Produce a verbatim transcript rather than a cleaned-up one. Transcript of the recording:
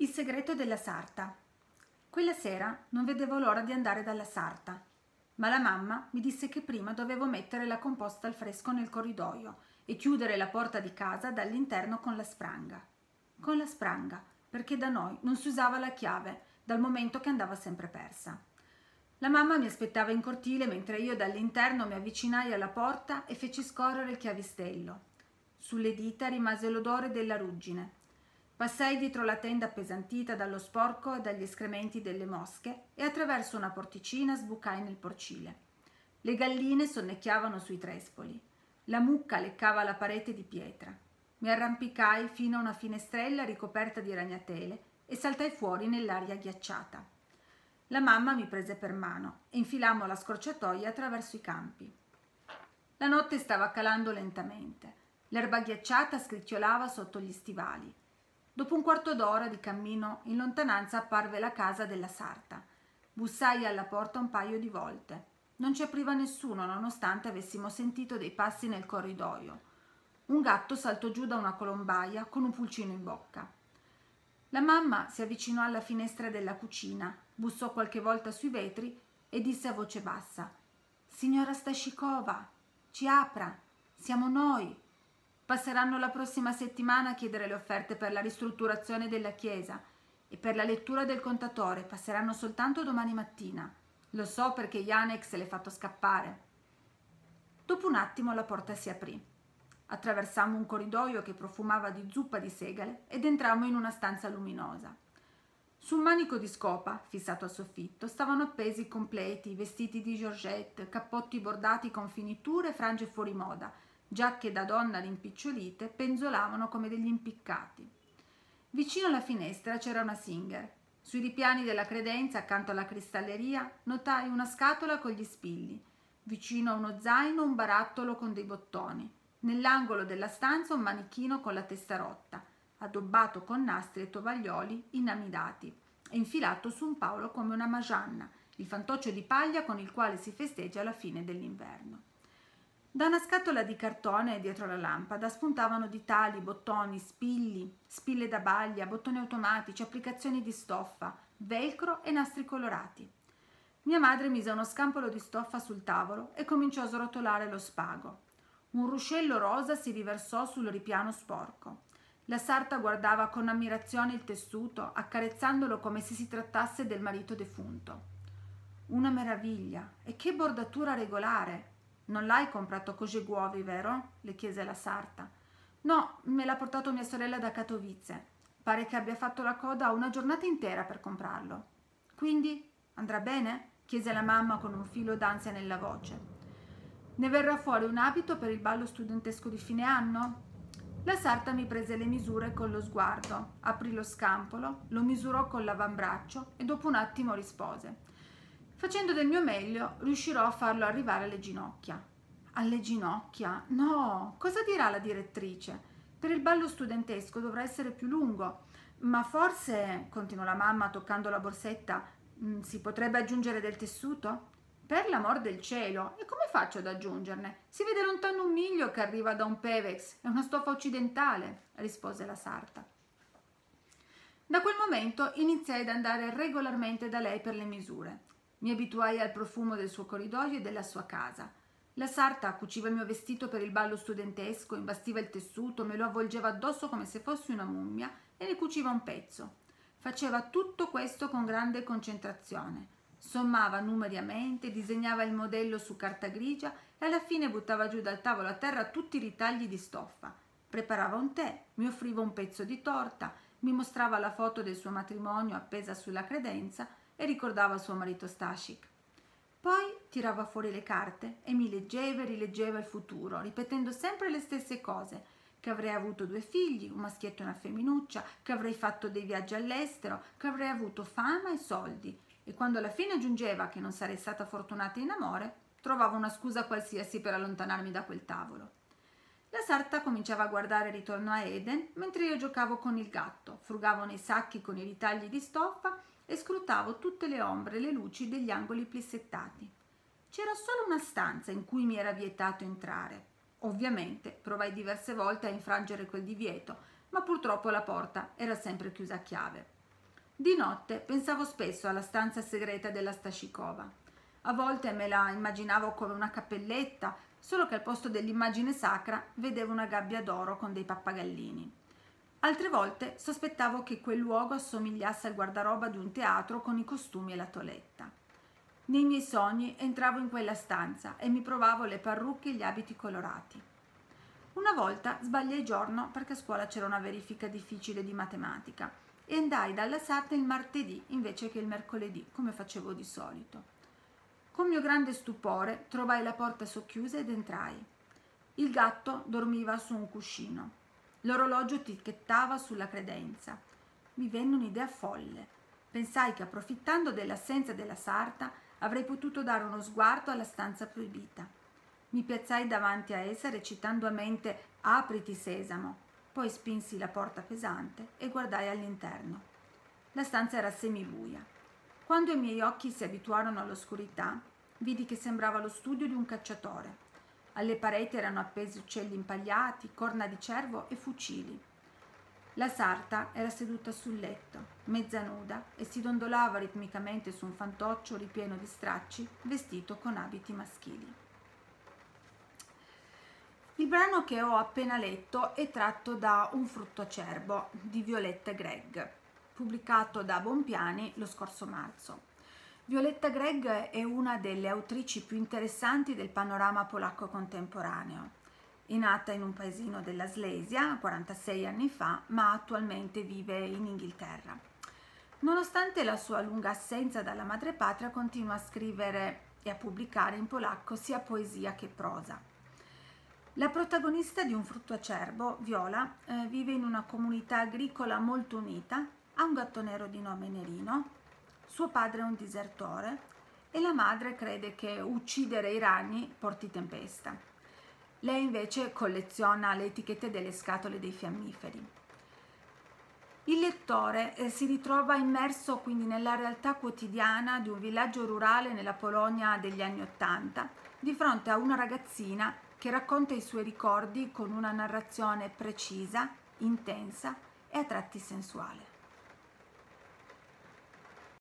Il segreto della sarta. Quella sera non vedevo l'ora di andare dalla sarta, ma la mamma mi disse che prima dovevo mettere la composta al fresco nel corridoio e chiudere la porta di casa dall'interno con la spranga. Con la spranga, perché da noi non si usava la chiave, dal momento che andava sempre persa. La mamma mi aspettava in cortile mentre io dall'interno mi avvicinai alla porta e feci scorrere il chiavistello. Sulle dita rimase l'odore della ruggine. Passai dietro la tenda appesantita dallo sporco e dagli escrementi delle mosche e attraverso una porticina sbucai nel porcile. Le galline sonnecchiavano sui trespoli. La mucca leccava la parete di pietra. Mi arrampicai fino a una finestrella ricoperta di ragnatele e saltai fuori nell'aria ghiacciata. La mamma mi prese per mano e infilammo la scorciatoia attraverso i campi. La notte stava calando lentamente. L'erba ghiacciata scricchiolava sotto gli stivali. Dopo un quarto d'ora di cammino in lontananza apparve la casa della sarta. Bussai alla porta un paio di volte. Non ci apriva nessuno, nonostante avessimo sentito dei passi nel corridoio. Un gatto saltò giù da una colombaia con un pulcino in bocca. La mamma si avvicinò alla finestra della cucina, bussò qualche volta sui vetri e disse a voce bassa: «Signora Stashikova, ci apra, siamo noi. Passeranno la prossima settimana a chiedere le offerte per la ristrutturazione della chiesa e per la lettura del contatore passeranno soltanto domani mattina. Lo so perché Janek se l'è fatto scappare». Dopo un attimo la porta si aprì. Attraversammo un corridoio che profumava di zuppa di segale ed entrammo in una stanza luminosa. Su un manico di scopa, fissato al soffitto, stavano appesi completi vestiti di Georgette, cappotti bordati con finiture e frange fuori moda, giacche da donna rimpicciolite penzolavano come degli impiccati. Vicino alla finestra c'era una Singer. Sui ripiani della credenza, accanto alla cristalleria, notai una scatola con gli spilli. Vicino a uno zaino un barattolo con dei bottoni. Nell'angolo della stanza un manichino con la testa rotta, addobbato con nastri e tovaglioli inamidati e infilato su un paulo come una magianna, il fantoccio di paglia con il quale si festeggia la fine dell'inverno. Da una scatola di cartone dietro la lampada spuntavano ditali, bottoni, spilli, spille da baglia, bottoni automatici, applicazioni di stoffa, velcro e nastri colorati. Mia madre mise uno scampolo di stoffa sul tavolo e cominciò a srotolare lo spago. Un ruscello rosa si riversò sul ripiano sporco. La sarta guardava con ammirazione il tessuto, accarezzandolo come se si trattasse del marito defunto. «Una meraviglia! E che bordatura regolare! Non l'hai comprato a Cogeguovi, vero?» le chiese la sarta. «No, me l'ha portato mia sorella da Katowice. Pare che abbia fatto la coda una giornata intera per comprarlo». «Quindi andrà bene?» chiese la mamma con un filo d'ansia nella voce. «Ne verrà fuori un abito per il ballo studentesco di fine anno?» La sarta mi prese le misure con lo sguardo, aprì lo scampolo, lo misurò con l'avambraccio e dopo un attimo rispose: «Facendo del mio meglio, riuscirò a farlo arrivare alle ginocchia». «Alle ginocchia? No! Cosa dirà la direttrice? Per il ballo studentesco dovrà essere più lungo. Ma forse», continuò la mamma toccando la borsetta, «si potrebbe aggiungere del tessuto?» «Per l'amor del cielo! E come faccio ad aggiungerne? Si vede lontano un miglio che arriva da un Pevex, è una stoffa occidentale», rispose la sarta. Da quel momento iniziai ad andare regolarmente da lei per le misure. Mi abituai al profumo del suo corridoio e della sua casa. La sarta cuciva il mio vestito per il ballo studentesco, imbastiva il tessuto, me lo avvolgeva addosso come se fossi una mummia e ne cuciva un pezzo. Faceva tutto questo con grande concentrazione. Sommava numeri a mente, disegnava il modello su carta grigia e alla fine buttava giù dal tavolo a terra tutti i ritagli di stoffa. Preparava un tè, mi offriva un pezzo di torta, mi mostrava la foto del suo matrimonio appesa sulla credenza e ricordava suo marito Stashik. Poi tirava fuori le carte e mi leggeva e rileggeva il futuro, ripetendo sempre le stesse cose: che avrei avuto due figli, un maschietto e una femminuccia, che avrei fatto dei viaggi all'estero, che avrei avuto fama e soldi. E quando alla fine aggiungeva che non sarei stata fortunata in amore, trovavo una scusa qualsiasi per allontanarmi da quel tavolo. La sarta cominciava a guardare Ritorno a Eden mentre io giocavo con il gatto, frugavo nei sacchi con i ritagli di stoffa e scrutavo tutte le ombre e le luci degli angoli plissettati. C'era solo una stanza in cui mi era vietato entrare. Ovviamente provai diverse volte a infrangere quel divieto, ma purtroppo la porta era sempre chiusa a chiave. Di notte pensavo spesso alla stanza segreta della Stashikova. A volte me la immaginavo come una cappelletta, solo che al posto dell'immagine sacra vedevo una gabbia d'oro con dei pappagallini. Altre volte sospettavo che quel luogo assomigliasse al guardaroba di un teatro con i costumi e la toeletta. Nei miei sogni entravo in quella stanza e mi provavo le parrucche e gli abiti colorati. Una volta sbagliai giorno perché a scuola c'era una verifica difficile di matematica e andai dalla sarta il martedì invece che il mercoledì, come facevo di solito. Con mio grande stupore trovai la porta socchiusa ed entrai. Il gatto dormiva su un cuscino. L'orologio ticchettava sulla credenza. Mi venne un'idea folle. Pensai che approfittando dell'assenza della sarta avrei potuto dare uno sguardo alla stanza proibita. Mi piazzai davanti a essa recitando a mente «Apriti, sesamo», poi spinsi la porta pesante e guardai all'interno. La stanza era semibuia. Quando i miei occhi si abituarono all'oscurità, vidi che sembrava lo studio di un cacciatore. Alle pareti erano appesi uccelli impagliati, corna di cervo e fucili. La sarta era seduta sul letto, mezza nuda, e si dondolava ritmicamente su un fantoccio ripieno di stracci, vestito con abiti maschili. Il brano che ho appena letto è tratto da Un frutto acerbo di Violetta Gregg, pubblicato da Bompiani lo scorso marzo. Violetta Gregg è una delle autrici più interessanti del panorama polacco contemporaneo. È nata in un paesino della Slesia quarantasei anni fa, ma attualmente vive in Inghilterra. Nonostante la sua lunga assenza dalla madrepatria, continua a scrivere e a pubblicare in polacco sia poesia che prosa. La protagonista di Un frutto acerbo, Viola, eh, vive in una comunità agricola molto unita, ha un gatto nero di nome Nerino, suo padre è un disertore e la madre crede che uccidere i ragni porti tempesta. Lei invece colleziona le etichette delle scatole dei fiammiferi. Il lettore eh, si ritrova immerso quindi nella realtà quotidiana di un villaggio rurale nella Polonia degli anni Ottanta, di fronte a una ragazzina che racconta i suoi ricordi con una narrazione precisa, intensa e a tratti sensuale.